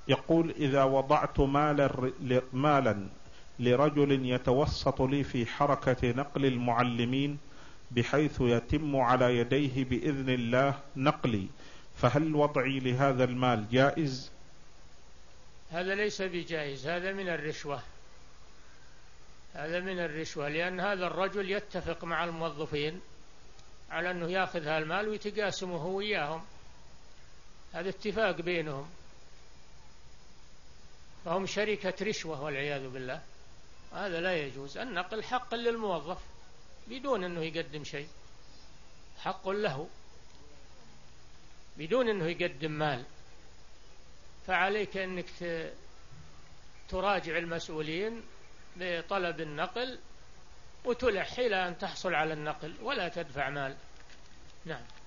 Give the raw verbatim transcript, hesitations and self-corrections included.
يقول: إذا وضعت مالا مالا لرجل يتوسط لي في حركة نقل المعلمين بحيث يتم على يديه بإذن الله نقلي، فهل وضعي لهذا المال جائز؟ هذا ليس بجائز، هذا من الرشوة، هذا من الرشوة، لأن هذا الرجل يتفق مع الموظفين على أنه يأخذ هذا المال ويتقاسمه هو وياهم، هذا اتفاق بينهم، فهم شركة رشوة والعياذ بالله. هذا لا يجوز. النقل حق للموظف بدون أنه يقدم شيء، حق له بدون أنه يقدم مال، فعليك أنك تراجع المسؤولين بطلب النقل وتلح إلى أن تحصل على النقل ولا تدفع مال. نعم.